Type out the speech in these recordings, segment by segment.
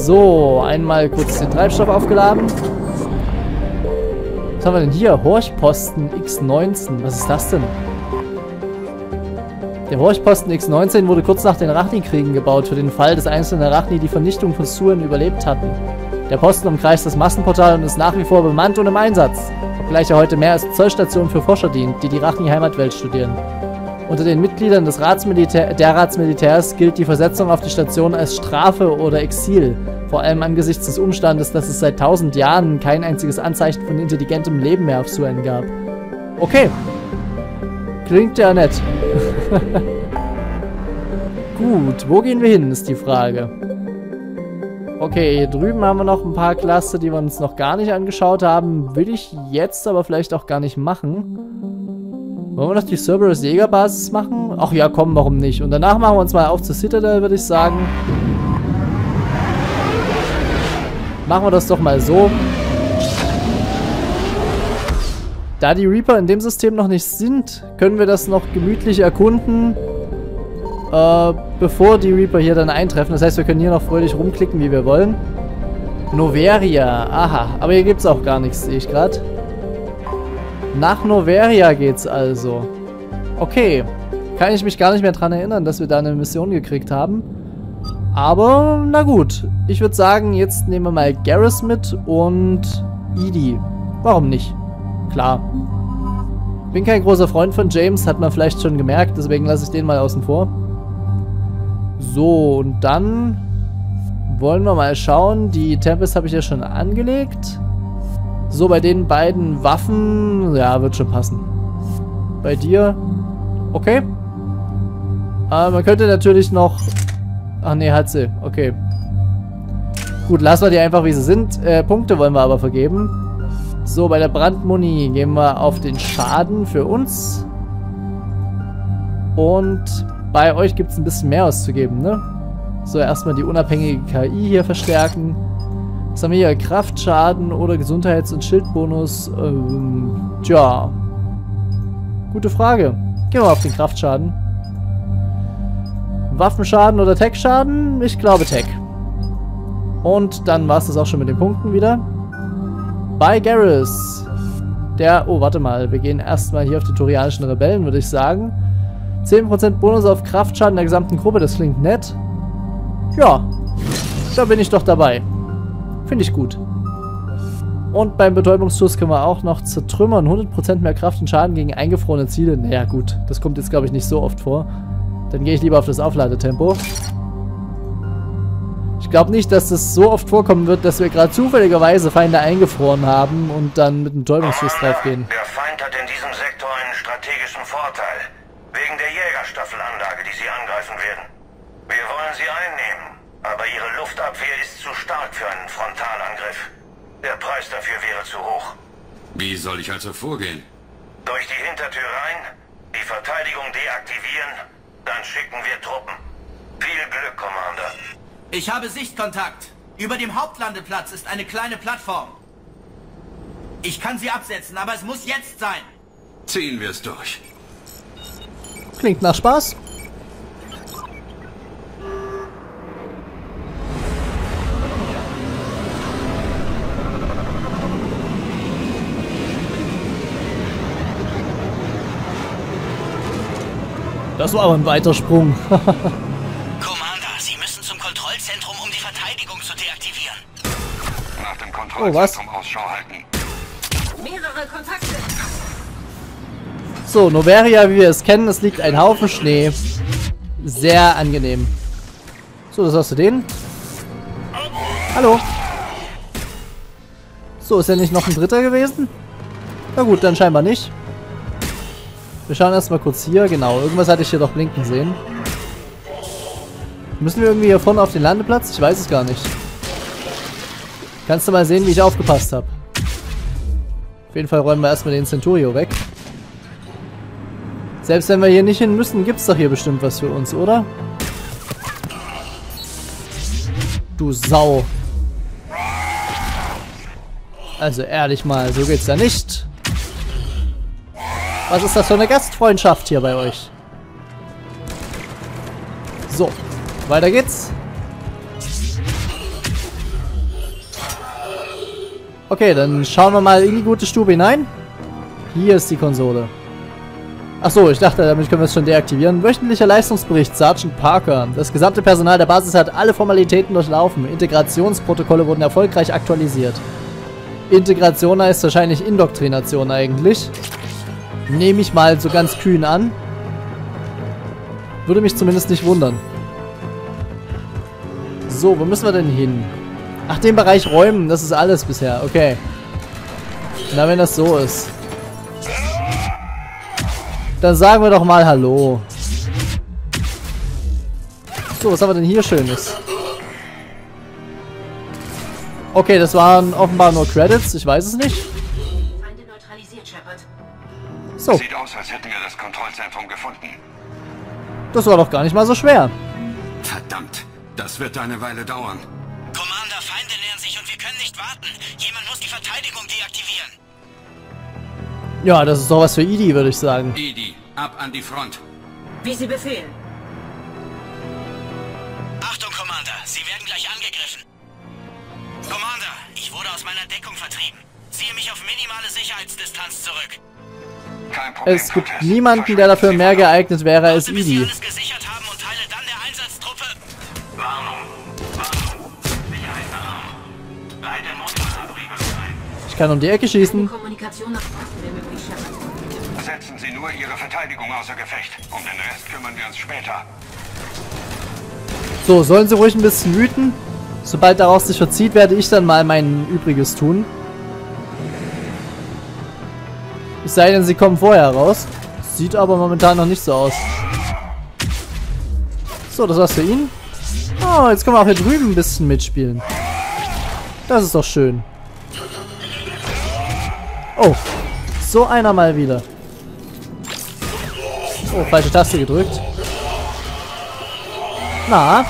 So, einmal kurz den Treibstoff aufgeladen. Was haben wir denn hier? Horchposten X19. Was ist das denn? Der Horchposten X19 wurde kurz nach den Arachni-Kriegen gebaut, für den Fall, dass einzelne Arachni die Vernichtung von Suren überlebt hatten. Der Posten umkreist das Massenportal und ist nach wie vor bemannt und im Einsatz, obgleich er heute mehr als Zollstation für Forscher dient, die die Arachni-Heimatwelt studieren. Unter den Mitgliedern des Ratsmilitärs gilt die Versetzung auf die Station als Strafe oder Exil, vor allem angesichts des Umstandes, dass es seit 1000 Jahren kein einziges Anzeichen von intelligentem Leben mehr auf Suren gab. Okay. Klingt ja nett. Gut, wo gehen wir hin, ist die Frage. Okay, hier drüben haben wir noch ein paar Klasse, die wir uns noch gar nicht angeschaut haben. Will ich jetzt aber vielleicht auch gar nicht machen. Wollen wir noch die Cerberus Jägerbasis machen? Ach ja, komm, warum nicht? Und danach machen wir uns mal auf zur Citadel, würde ich sagen. Machen wir das doch mal so. Da die Reaper in dem System noch nicht sind, können wir das noch gemütlich erkunden, bevor die Reaper hier dann eintreffen. Das heißt, wir können hier noch fröhlich rumklicken, wie wir wollen. Noveria, aha. Aber hier gibt es auch gar nichts, sehe ich gerade. Nach Noveria geht's also. Okay. Kann ich mich gar nicht mehr dran erinnern, dass wir da eine Mission gekriegt haben. Aber, na gut. Ich würde sagen, jetzt nehmen wir mal Garrus mit und Edie. Warum nicht? Klar. Bin kein großer Freund von James, hat man vielleicht schon gemerkt, deswegen lasse ich den mal außen vor. So, und dann wollen wir mal schauen. Die Tempest habe ich ja schon angelegt. So, bei den beiden Waffen, ja, wird schon passen. Bei dir, okay. Man könnte natürlich noch... Ach nee, hat sie, okay. Gut, lassen wir die einfach, wie sie sind. Punkte wollen wir aber vergeben. So, bei der Brandmuni gehen wir auf den Schaden für uns. Und bei euch gibt es ein bisschen mehr auszugeben, ne? So, erstmal die unabhängige KI hier verstärken. Was haben wir hier? Kraftschaden oder Gesundheits- und Schildbonus? Tja. Gute Frage. Gehen wir mal auf den Kraftschaden. Waffenschaden oder Tech-Schaden? Ich glaube Tech. Und dann war es das auch schon mit den Punkten wieder. Bei Garrus. Oh, warte mal. Wir gehen erstmal hier auf die Turianischen Rebellen, würde ich sagen. 10% Bonus auf Kraftschaden der gesamten Gruppe, das klingt nett. Ja, da bin ich doch dabei. Finde ich gut. Und beim Betäubungsschuss können wir auch noch zertrümmern. 100% mehr Kraft und Schaden gegen eingefrorene Ziele. Naja, gut. Das kommt jetzt, glaube ich, nicht so oft vor. Dann gehe ich lieber auf das Aufladetempo. Ich glaube nicht, dass das so oft vorkommen wird, dass wir gerade zufälligerweise Feinde eingefroren haben und dann mit einem Betäubungsschuss drauf gehen. Der Feind hat in diesem Sektor einen strategischen Vorteil. Wegen der Jägerstaffelanlage, die sie angreifen werden. Wir wollen sie einnehmen, aber ihre Luftabwehr ist zu stark für einen Frontalangriff. Der Preis dafür wäre zu hoch. Wie soll ich also vorgehen? Durch die Hintertür rein, die Verteidigung deaktivieren, dann schicken wir Truppen. Viel Glück, Commander. Ich habe Sichtkontakt. Über dem Hauptlandeplatz ist eine kleine Plattform. Ich kann sie absetzen, aber es muss jetzt sein. Ziehen wir es durch. Klingt nach Spaß. Das war aber ein weiter Sprung. Commander, Sie müssen zum Kontrollzentrum, um die Verteidigung zu deaktivieren. Nach dem Kontrollzentrum Ausschau halten. Mehrere Kontakte. So, Noveria, wie wir es kennen, es liegt ein Haufen Schnee. Sehr angenehm. So, das hast du den. Hallo. So, ist ja nicht noch ein dritter gewesen? Na gut, dann scheinbar nicht. Wir schauen erstmal kurz hier. Genau, irgendwas hatte ich hier doch blinken sehen. Müssen wir irgendwie hier vorne auf den Landeplatz? Ich weiß es gar nicht. Kannst du mal sehen, wie ich aufgepasst habe. Auf jeden Fall räumen wir erstmal den Centurio weg. Selbst wenn wir hier nicht hin müssen, gibt es doch hier bestimmt was für uns, oder? Du Sau. Also ehrlich mal, so geht's ja nicht. Was ist das für eine Gastfreundschaft hier bei euch? So, weiter geht's. Okay, dann schauen wir mal in die gute Stube hinein. Hier ist die Konsole. Achso, ich dachte, damit können wir es schon deaktivieren. Wöchentlicher Leistungsbericht, Sergeant Parker. Das gesamte Personal der Basis hat alle Formalitäten durchlaufen. Integrationsprotokolle wurden erfolgreich aktualisiert. Integration heißt wahrscheinlich Indoktrination eigentlich. Nehme ich mal so ganz kühn an. Würde mich zumindest nicht wundern. So, wo müssen wir denn hin? Ach, den Bereich räumen, das ist alles bisher. Okay. Na, wenn das so ist. Dann sagen wir doch mal Hallo. So, was haben wir denn hier Schönes? Okay, das waren offenbar nur Credits. Ich weiß es nicht. Feinde neutralisiert, Shepard. So. Sieht aus, als hätten wir das Kontrollzentrum gefunden. Das war doch gar nicht mal so schwer. Verdammt, das wird eine Weile dauern. Commander, Feinde nähern sich und wir können nicht warten. Jemand muss die Verteidigung deaktivieren. Ja, das ist doch was für Edie, würde ich sagen. Edie, ab an die Front. Wie Sie befehlen. Achtung, Commander, Sie werden gleich angegriffen. Commander, ich wurde aus meiner Deckung vertrieben. Ziehe mich auf minimale Sicherheitsdistanz zurück. Kein Problem, Es gibt Cortez. niemanden, der dafür mehr geeignet wäre als Warte, bis Sie Edie. alles gesichert haben und teile dann der Einsatztruppe. Ich kann um die Ecke schießen. Kommunikation nach Osten wäre möglich, Shepard. Setzen Sie nur Ihre Verteidigung außer Gefecht. Um den Rest kümmern wir uns später. So, sollen sie ruhig ein bisschen wüten? Sobald daraus sich verzieht, werde ich dann mal mein Übriges tun. Es sei denn, sie kommen vorher raus. Sieht aber momentan noch nicht so aus. So, das war's für ihn. Oh, jetzt können wir auch hier drüben ein bisschen mitspielen. Das ist doch schön. Oh, so einer mal wieder. Oh, falsche Taste gedrückt. Na?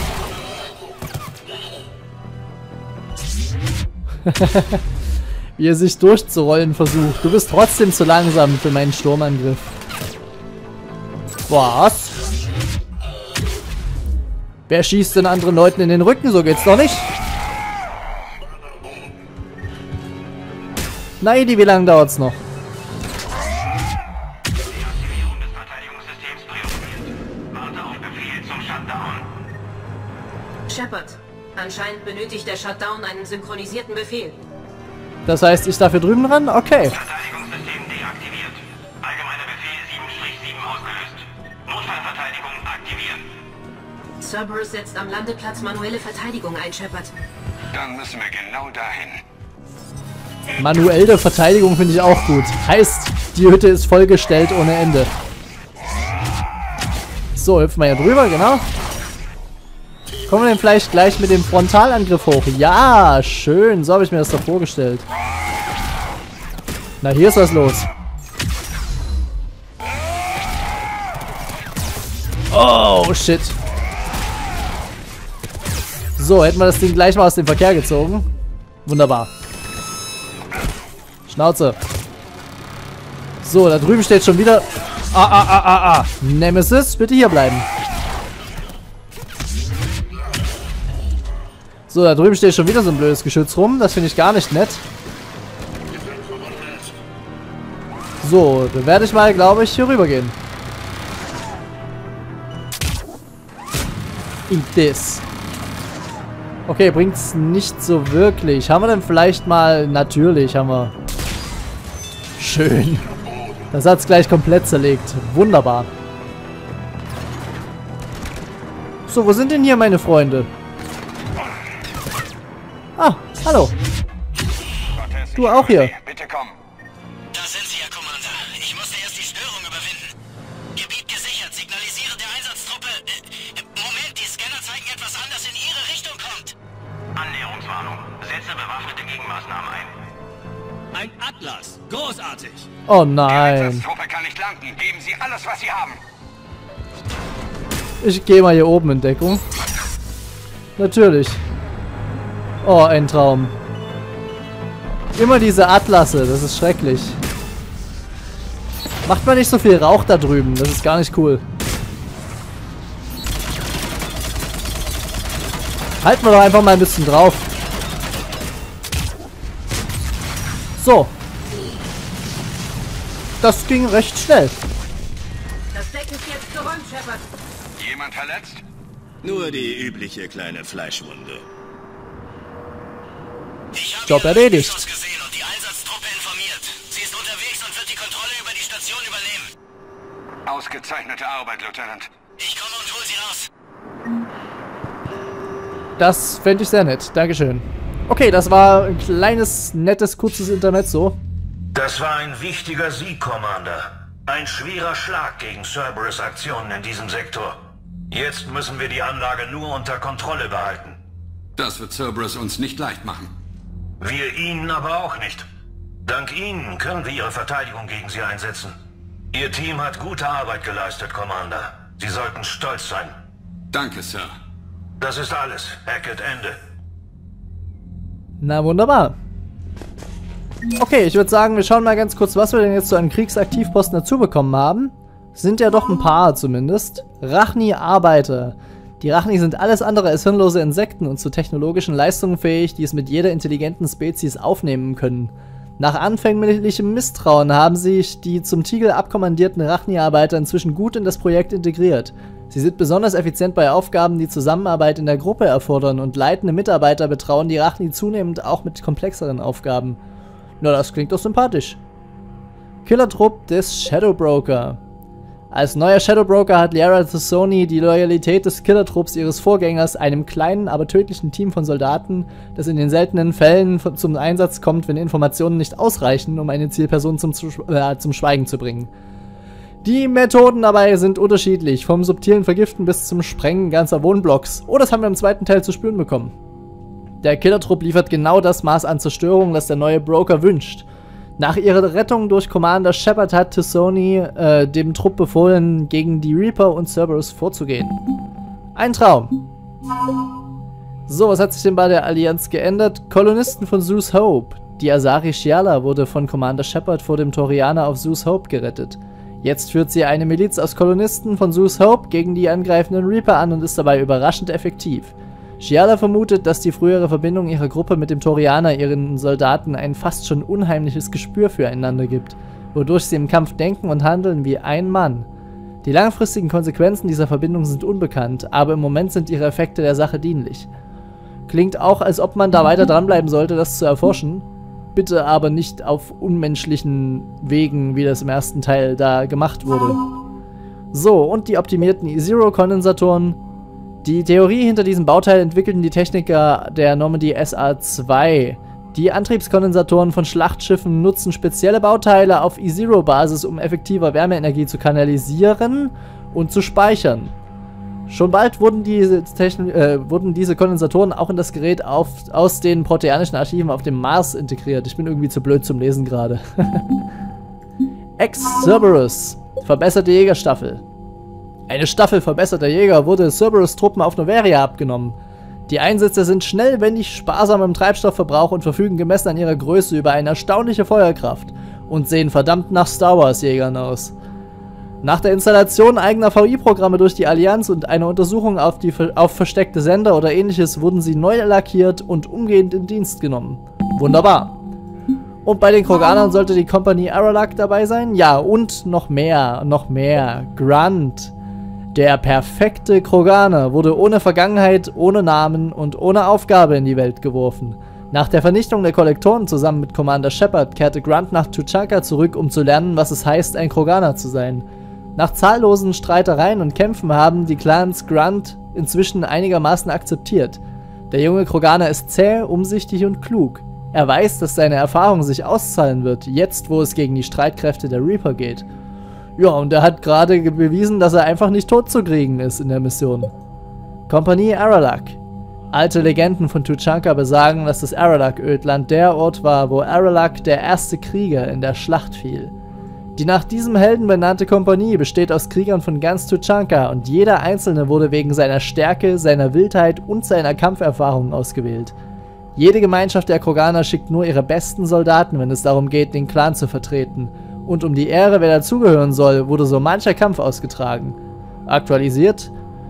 Wie er sich durchzurollen versucht. Du bist trotzdem zu langsam für meinen Sturmangriff. Was? Wer schießt denn anderen Leuten in den Rücken? So geht's doch nicht. Na, Edie, wie lange dauert's noch? Deaktivierung des Verteidigungssystems priorisiert. Warte auf Befehl zum Shutdown. Shepard, anscheinend benötigt der Shutdown einen synchronisierten Befehl. Das heißt, ich darf hier drüben ran? Okay. Verteidigungssystem deaktiviert. Allgemeiner Befehl 7-7 ausgelöst. Notfallverteidigung aktivieren. Cerberus setzt am Landeplatz manuelle Verteidigung ein, Shepard. Dann müssen wir genau dahin. Manuelle Verteidigung finde ich auch gut. Heißt, die Hütte ist vollgestellt ohne Ende. So, hüpfen wir hier drüber, genau. Kommen wir denn vielleicht gleich mit dem Frontalangriff hoch? Ja, schön. So habe ich mir das doch vorgestellt. Na, hier ist was los. Oh, shit. So, hätten wir das Ding gleich mal aus dem Verkehr gezogen. Wunderbar. Schnauze. So, da drüben steht schon wieder... Nemesis, bitte hier bleiben. So, da drüben steht schon wieder so ein blödes Geschütz rum. Das finde ich gar nicht nett. So, dann werde ich mal, glaube ich, hier rüber gehen. Eat this. Okay, bringt's nicht so wirklich. Haben wir denn vielleicht mal... Natürlich haben wir... Schön. Das hat's gleich komplett zerlegt. Wunderbar. So, wo sind denn hier meine Freunde? Ah, hallo. Cortez, Du auch hier. Bitte komm. Da sind Sie, Herr Commander. Ich musste erst die Störung überwinden. Gebiet gesichert. Signalisiere der Einsatztruppe. Moment, die Scanner zeigen etwas an, das in Ihre Richtung kommt. Annäherungswarnung. Setze bewaffnete Gegenmaßnahmen ein. Ein Atlas. Großartig. Oh Die nein. Einsatztruppe kann nicht landen. Geben Sie alles, was Sie haben. Ich gehe mal hier oben in Deckung. Natürlich. Oh, ein Traum. Immer diese Atlasse, das ist schrecklich. Macht mal nicht so viel Rauch da drüben, das ist gar nicht cool. Halten wir doch einfach mal ein bisschen drauf. So. Das ging recht schnell. Das Deck ist jetzt geräumt, Shepard. Jemand verletzt? Nur die übliche kleine Fleischwunde. Ich habe Job Ihre erledigt. Videos gesehen und die Einsatztruppe informiert. Sie ist unterwegs und wird die Kontrolle über die Station übernehmen. Ausgezeichnete Arbeit, Lieutenant. Ich komme und hol sie raus. Das fände ich sehr nett. Dankeschön. Okay, das war ein kleines, nettes, kurzes Intermezzo. Das war ein wichtiger Sieg, Commander. Ein schwerer Schlag gegen Cerberus' Aktionen in diesem Sektor. Jetzt müssen wir die Anlage nur unter Kontrolle behalten. Das wird Cerberus uns nicht leicht machen. Wir Ihnen aber auch nicht. Dank Ihnen können wir Ihre Verteidigung gegen sie einsetzen. Ihr Team hat gute Arbeit geleistet, Commander. Sie sollten stolz sein. Danke, Sir. Das ist alles. Hackett, Ende. Na wunderbar. Okay, ich würde sagen, wir schauen mal ganz kurz, was wir denn jetzt zu einem Kriegsaktivposten dazu bekommen haben. Sind ja doch ein paar zumindest. Rachni-Arbeiter. Die Rachni sind alles andere als hirnlose Insekten und zu technologischen Leistungen fähig, die es mit jeder intelligenten Spezies aufnehmen können. Nach anfänglichem Misstrauen haben sich die zum Tigel abkommandierten Rachni-Arbeiter inzwischen gut in das Projekt integriert. Sie sind besonders effizient bei Aufgaben, die Zusammenarbeit in der Gruppe erfordern, und leitende Mitarbeiter betrauen die Rachni zunehmend auch mit komplexeren Aufgaben. Na, das klingt doch sympathisch. Killertrupp des Shadow Broker. Als neuer Shadow Broker hat Liara T'Soni die Loyalität des Killertrupps ihres Vorgängers, einem kleinen, aber tödlichen Team von Soldaten, das in den seltenen Fällen zum Einsatz kommt, wenn Informationen nicht ausreichen, um eine Zielperson zum Schweigen zu bringen. Die Methoden dabei sind unterschiedlich, vom subtilen Vergiften bis zum Sprengen ganzer Wohnblocks. Oh, das haben wir im zweiten Teil zu spüren bekommen. Der Killertrupp liefert genau das Maß an Zerstörung, das der neue Broker wünscht. Nach ihrer Rettung durch Commander Shepard hat T'Soni dem Trupp befohlen, gegen die Reaper und Cerberus vorzugehen. Ein Traum. So, was hat sich denn bei der Allianz geändert? Kolonisten von Zeus Hope. Die Asari Shiala wurde von Commander Shepard vor dem Torianer auf Zeus Hope gerettet. Jetzt führt sie eine Miliz aus Kolonisten von Zeus Hope gegen die angreifenden Reaper an und ist dabei überraschend effektiv. Shiala vermutet, dass die frühere Verbindung ihrer Gruppe mit dem Torianer ihren Soldaten ein fast schon unheimliches Gespür füreinander gibt, wodurch sie im Kampf denken und handeln wie ein Mann. Die langfristigen Konsequenzen dieser Verbindung sind unbekannt, aber im Moment sind ihre Effekte der Sache dienlich. Klingt auch, als ob man da weiter dranbleiben sollte, das zu erforschen. Bitte aber nicht auf unmenschlichen Wegen, wie das im ersten Teil da gemacht wurde. So, und die optimierten E-Zero-Kondensatoren. Die Theorie hinter diesem Bauteil entwickelten die Techniker der Normandy SA-2. Die Antriebskondensatoren von Schlachtschiffen nutzen spezielle Bauteile auf E-Zero-Basis, um effektiver Wärmeenergie zu kanalisieren und zu speichern. Schon bald wurden diese Kondensatoren auch in das Gerät aus den proteanischen Archiven auf dem Mars integriert. Ich bin irgendwie zu blöd zum Lesen gerade. Ex-Cerberus. Verbesserte Jägerstaffel. Eine Staffel verbesserter Jäger wurde Cerberus-Truppen auf Noveria abgenommen. Die Einsätze sind schnell, wendig, sparsam im Treibstoffverbrauch und verfügen gemessen an ihrer Größe über eine erstaunliche Feuerkraft und sehen verdammt nach Star Wars-Jägern aus. Nach der Installation eigener VI-Programme durch die Allianz und einer Untersuchung auf versteckte Sender oder ähnliches wurden sie neu lackiert und umgehend in Dienst genommen. Wunderbar. Und bei den Kroganern sollte die Kompanie Aralak dabei sein? Ja, und noch mehr. Grunt. Der perfekte Kroganer wurde ohne Vergangenheit, ohne Namen und ohne Aufgabe in die Welt geworfen. Nach der Vernichtung der Kollektoren zusammen mit Commander Shepard kehrte Grunt nach Tuchanka zurück, um zu lernen, was es heißt, ein Kroganer zu sein. Nach zahllosen Streitereien und Kämpfen haben die Clans Grunt inzwischen einigermaßen akzeptiert. Der junge Kroganer ist zäh, umsichtig und klug. Er weiß, dass seine Erfahrung sich auszahlen wird, jetzt wo es gegen die Streitkräfte der Reaper geht. Ja, und er hat gerade bewiesen, dass er einfach nicht tot zu kriegen ist in der Mission. Kompanie Aralak. Alte Legenden von Tuchanka besagen, dass das Aralak-Ödland der Ort war, wo Aralak, der erste Krieger, in der Schlacht fiel. Die nach diesem Helden benannte Kompanie besteht aus Kriegern von ganz Tuchanka und jeder einzelne wurde wegen seiner Stärke, seiner Wildheit und seiner Kampferfahrung ausgewählt. Jede Gemeinschaft der Kroganer schickt nur ihre besten Soldaten, wenn es darum geht, den Clan zu vertreten. Und um die Ehre, wer dazugehören soll, wurde so mancher Kampf ausgetragen. Aktualisiert.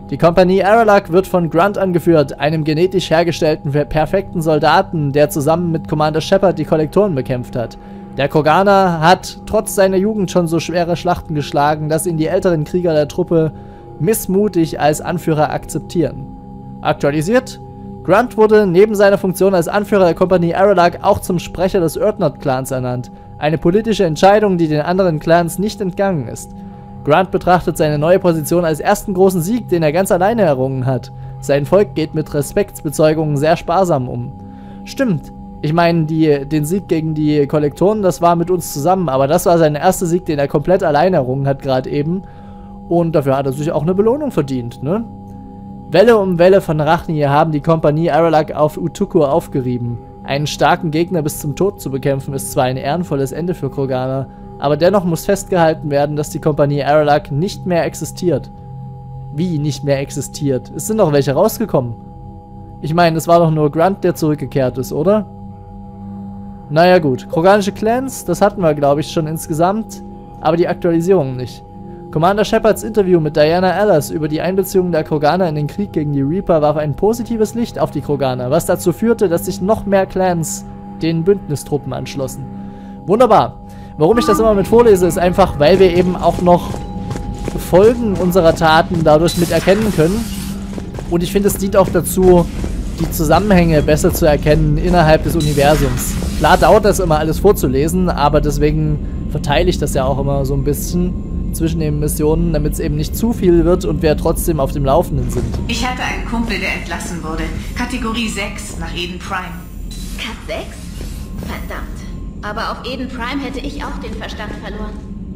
Die Kompanie Aralak wird von Grunt angeführt, einem genetisch hergestellten, perfekten Soldaten, der zusammen mit Commander Shepard die Kollektoren bekämpft hat. Der Kroganer hat trotz seiner Jugend schon so schwere Schlachten geschlagen, dass ihn die älteren Krieger der Truppe missmutig als Anführer akzeptieren. Aktualisiert: Grunt wurde neben seiner Funktion als Anführer der Kompanie Aralak auch zum Sprecher des Urdnot-Clans ernannt. Eine politische Entscheidung, die den anderen Clans nicht entgangen ist. Grunt betrachtet seine neue Position als ersten großen Sieg, den er ganz alleine errungen hat. Sein Volk geht mit Respektsbezeugungen sehr sparsam um. Stimmt, ich meine, den Sieg gegen die Kollektoren, das war mit uns zusammen, aber das war sein erster Sieg, den er komplett alleine errungen hat gerade eben. Und dafür hat er sich auch eine Belohnung verdient, ne? Welle um Welle von Rachni haben die Kompanie Aralak auf Utuku aufgerieben. Einen starken Gegner bis zum Tod zu bekämpfen ist zwar ein ehrenvolles Ende für Kroganer, aber dennoch muss festgehalten werden, dass die Kompanie Aralak nicht mehr existiert. Wie nicht mehr existiert? Es sind doch welche rausgekommen. Ich meine, es war doch nur Grunt, der zurückgekehrt ist, oder? Naja gut, kroganische Clans, das hatten wir glaube ich schon insgesamt, aber die Aktualisierung nicht. Commander Shepards Interview mit Diana Ellis über die Einbeziehung der Kroganer in den Krieg gegen die Reaper warf ein positives Licht auf die Kroganer, was dazu führte, dass sich noch mehr Clans den Bündnistruppen anschlossen. Wunderbar. Warum ich das immer mit vorlese, ist einfach, weil wir eben auch noch Folgen unserer Taten dadurch mit erkennen können. Und ich finde, es dient auch dazu, die Zusammenhänge besser zu erkennen innerhalb des Universums. Klar dauert das immer alles vorzulesen, aber deswegen verteile ich das ja auch immer so ein bisschen zwischen den Missionen, damit es eben nicht zu viel wird und wir trotzdem auf dem Laufenden sind. Ich hatte einen Kumpel, der entlassen wurde. Kategorie 6 nach Eden Prime. Kat 6? Verdammt. Aber auf Eden Prime hätte ich auch den Verstand verloren.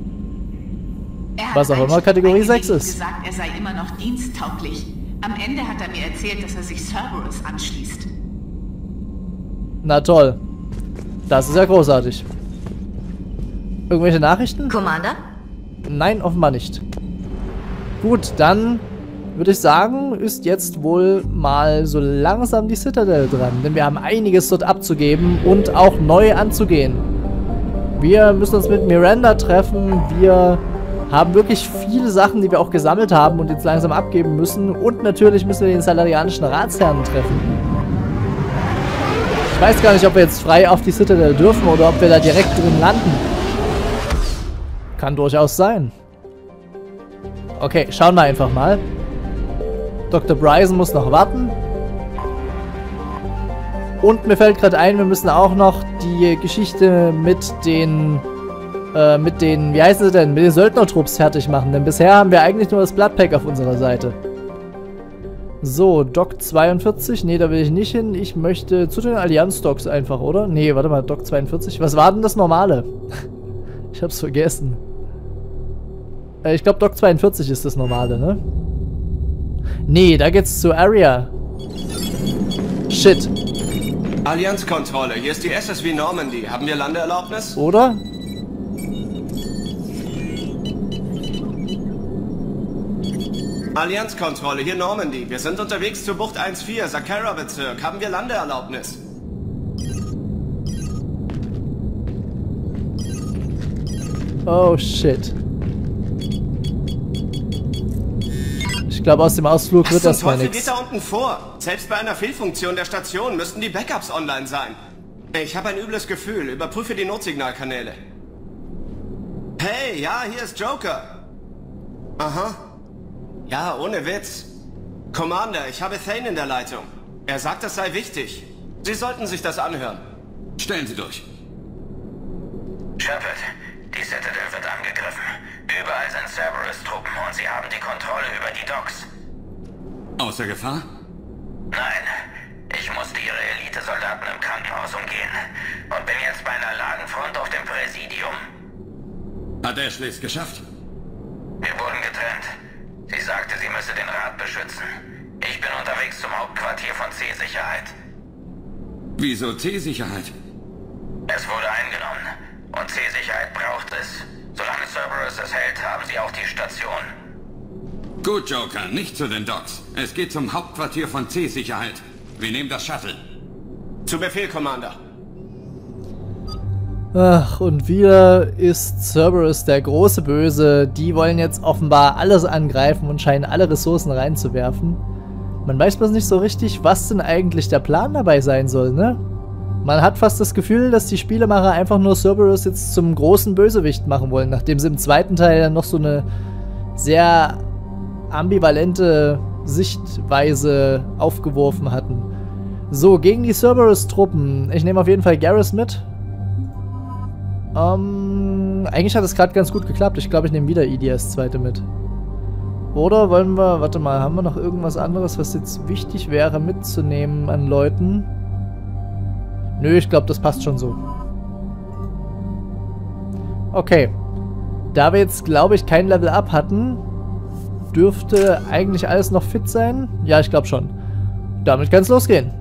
Was auch immer Kategorie 6 ist. Er hat gesagt, er sei immer noch diensttauglich. Am Ende hat er mir erzählt, dass er sich Cerberus anschließt. Na toll. Das ist ja großartig. Irgendwelche Nachrichten? Commander? Nein, offenbar nicht. Gut, dann würde ich sagen, ist jetzt wohl mal so langsam die Citadel dran. Denn wir haben einiges dort abzugeben und auch neu anzugehen. Wir müssen uns mit Miranda treffen. Wir haben wirklich viele Sachen, die wir auch gesammelt haben und jetzt langsam abgeben müssen. Und natürlich müssen wir den salarianischen Ratsherrn treffen. Ich weiß gar nicht, ob wir jetzt frei auf die Citadel dürfen oder ob wir da direkt drin landen. Kann durchaus sein. Okay, schauen wir einfach mal. Dr. Bryson muss noch warten. Und mir fällt gerade ein, wir müssen auch noch die Geschichte mit den, wie heißen sie denn, mit den Söldnertrupps fertig machen. Denn bisher haben wir eigentlich nur das Bloodpack auf unserer Seite. So, Dock 42. Nee, da will ich nicht hin. Ich möchte zu den Allianz-Docks einfach, oder? Nee, warte mal, Dock 42. Was war denn das Normale? Ich hab's vergessen. Ich glaube, Dock 42 ist das Normale, ne? Nee, da geht's zu Area. Shit. Allianzkontrolle, hier ist die SSV Normandy. Haben wir Landeerlaubnis? Oder? Allianzkontrolle, hier Normandy. Wir sind unterwegs zur Bucht 1-4, Sakara-Bezirk. Haben wir Landeerlaubnis? Oh, shit. Ich glaube, aus dem Ausflug wird das mal nichts. Was geht da unten vor? Selbst bei einer Fehlfunktion der Station müssten die Backups online sein. Ich habe ein übles Gefühl. Überprüfe die Notsignalkanäle. Hey, ja, hier ist Joker. Aha. Ja, ohne Witz. Commander, ich habe Thane in der Leitung. Er sagt, es sei wichtig. Sie sollten sich das anhören. Stellen Sie durch. Shepard, die Citadel wird angegriffen. Überall sind Cerberus-Truppen und sie haben die Kontrolle über die Docks. Außer Gefahr? Nein, ich musste ihre Elite-Soldaten im Krankenhaus umgehen und bin jetzt bei einer Lagenfront auf dem Präsidium. Hat Ashley es geschafft? Wir wurden getrennt. Sie sagte, sie müsse den Rat beschützen. Ich bin unterwegs zum Hauptquartier von C-Sicherheit. Wieso C-Sicherheit? Es wurde eingenommen und C-Sicherheit braucht es. Solange Cerberus es hält, haben sie auch die Station. Gut, Joker, nicht zu den Docks. Es geht zum Hauptquartier von C-Sicherheit. Wir nehmen das Shuttle. Zu Befehl, Commander. Ach, und wieder ist Cerberus der große Böse. Die wollen jetzt offenbar alles angreifen und scheinen alle Ressourcen reinzuwerfen. Man weiß bloß nicht so richtig, was denn eigentlich der Plan dabei sein soll, ne? Man hat fast das Gefühl, dass die Spielemacher einfach nur Cerberus jetzt zum großen Bösewicht machen wollen, nachdem sie im zweiten Teil dann noch so eine sehr ambivalente Sichtweise aufgeworfen hatten. So, gegen die Cerberus-Truppen. Ich nehme auf jeden Fall Garrus mit. Eigentlich hat es gerade ganz gut geklappt. Ich glaube, ich nehme wieder Edie als zweite mit. Oder wollen wir, warte mal, haben wir noch irgendwas anderes, was jetzt wichtig wäre mitzunehmen an Leuten? Nö, ich glaube, das passt schon so. Okay. Da wir jetzt, glaube ich, kein Level-Up hatten, dürfte eigentlich alles noch fit sein. Ja, ich glaube schon. Damit kann es losgehen.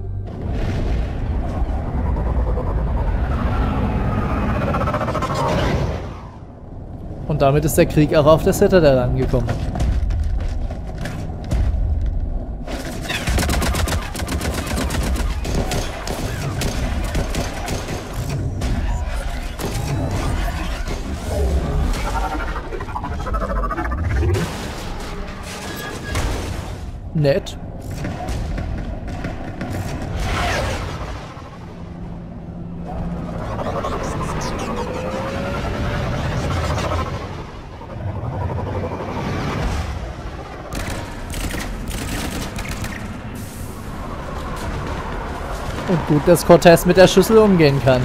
Und damit ist der Krieg auch auf der Citadel angekommen. Nett. Und gut, dass Cortez mit der Schüssel umgehen kann.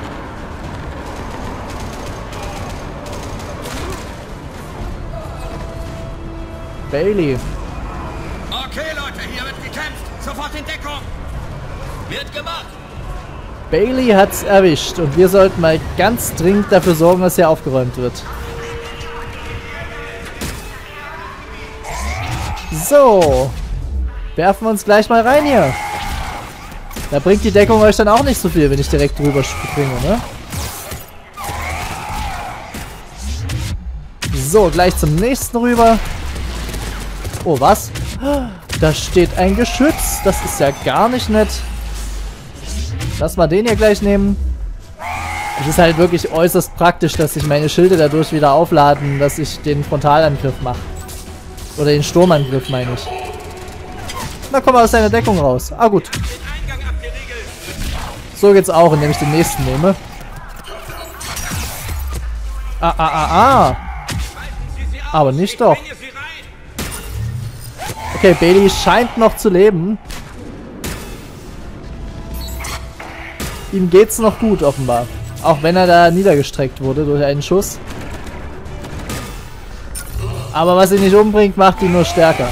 Bailey. Okay, Leute, hier wird gekämpft. Sofort in Deckung. Wird gemacht. Bailey hat's erwischt und wir sollten mal ganz dringend dafür sorgen, dass hier aufgeräumt wird. So. Werfen wir uns gleich mal rein hier. Da bringt die Deckung euch dann auch nicht so viel, wenn ich direkt drüber springe, ne? So, gleich zum nächsten rüber. Oh, was? Da steht ein Geschütz. Das ist ja gar nicht nett. Lass mal den hier gleich nehmen. Es ist halt wirklich äußerst praktisch, dass sich meine Schilde dadurch wieder aufladen, dass ich den Frontalangriff mache. Oder den Sturmangriff, meine ich. Na, komm mal aus deiner Deckung raus. Ah, gut. So geht's auch, indem ich den nächsten nehme. Aber nicht doch. Okay, Bailey scheint noch zu leben. Ihm geht's noch gut, offenbar. Auch wenn er da niedergestreckt wurde durch einen Schuss. Aber was ihn nicht umbringt, macht ihn nur stärker.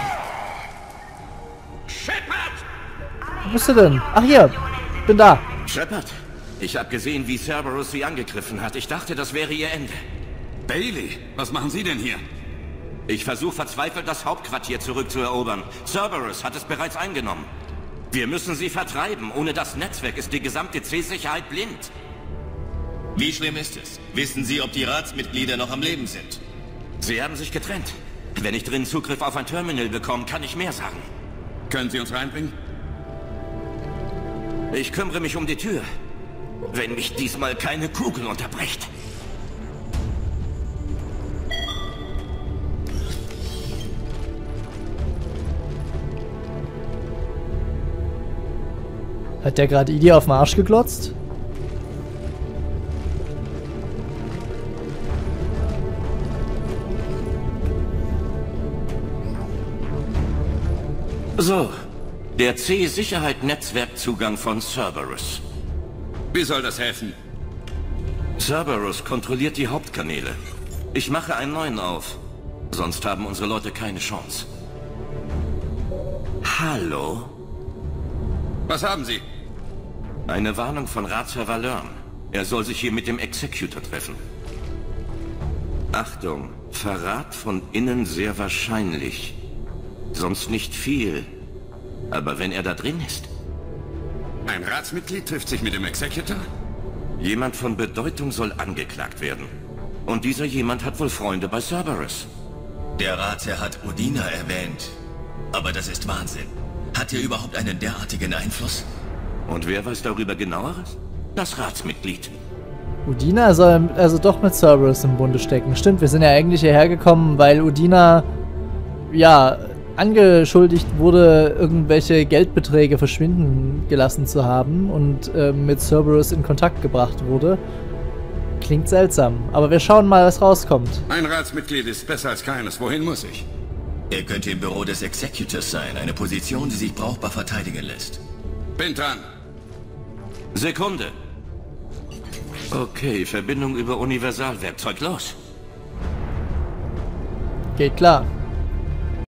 Wo bist du denn? Ach, hier. Bin da. Shepard, ich habe gesehen, wie Cerberus sie angegriffen hat. Ich dachte, das wäre ihr Ende. Bailey, was machen Sie denn hier? Ich versuche verzweifelt, das Hauptquartier zurückzuerobern. Cerberus hat es bereits eingenommen. Wir müssen sie vertreiben. Ohne das Netzwerk ist die gesamte C-Sicherheit blind. Wie schlimm ist es? Wissen Sie, ob die Ratsmitglieder noch am Leben sind? Sie haben sich getrennt. Wenn ich drin Zugriff auf ein Terminal bekomme, kann ich mehr sagen. Können Sie uns reinbringen? Ich kümmere mich um die Tür. Wenn mich diesmal keine Kugel unterbricht. Hat der gerade Edie auf den Arsch geglotzt? So, der C-Sicherheit-Netzwerkzugang von Cerberus. Wie soll das helfen? Cerberus kontrolliert die Hauptkanäle. Ich mache einen neuen auf. Sonst haben unsere Leute keine Chance. Hallo? Was haben Sie? Eine Warnung von Ratsherr Valern. Er soll sich hier mit dem Executor treffen. Achtung, Verrat von innen sehr wahrscheinlich. Sonst nicht viel. Aber wenn er da drin ist... Ein Ratsmitglied trifft sich mit dem Executor? Jemand von Bedeutung soll angeklagt werden. Und dieser jemand hat wohl Freunde bei Cerberus. Der Ratsherr hat Udina erwähnt. Aber das ist Wahnsinn. Hat er überhaupt einen derartigen Einfluss? Und wer weiß darüber genaueres? Das Ratsmitglied. Udina soll also doch mit Cerberus im Bunde stecken. Stimmt, wir sind ja eigentlich hierher gekommen, weil Udina, ja, angeschuldigt wurde, irgendwelche Geldbeträge verschwinden gelassen zu haben und mit Cerberus in Kontakt gebracht wurde. Klingt seltsam, aber wir schauen mal, was rauskommt. Ein Ratsmitglied ist besser als keines. Wohin muss ich? Er könnte im Büro des Executors sein, eine Position, die sich brauchbar verteidigen lässt. Bin dran. Sekunde. Okay, Verbindung über Universalwerkzeug, los. Geht klar.